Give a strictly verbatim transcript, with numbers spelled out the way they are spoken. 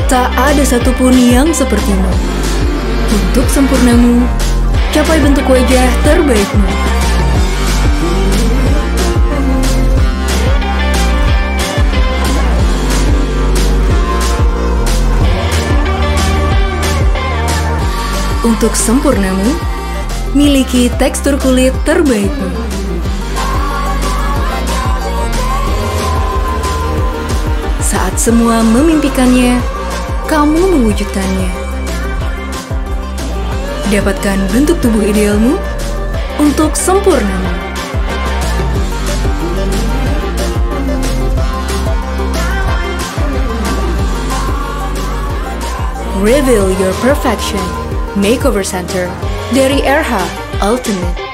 Tak ada satupun yang sepertimu. Untuk sempurnamu, capai bentuk wajah terbaikmu. Untuk sempurnamu, miliki tekstur kulit terbaikmu. Saat semua memimpikannya, kamu mewujudkannya. Dapatkan bentuk tubuh idealmu untuk sempurnamu. Reveal your perfection. Makeover Center dari R H Ultimate.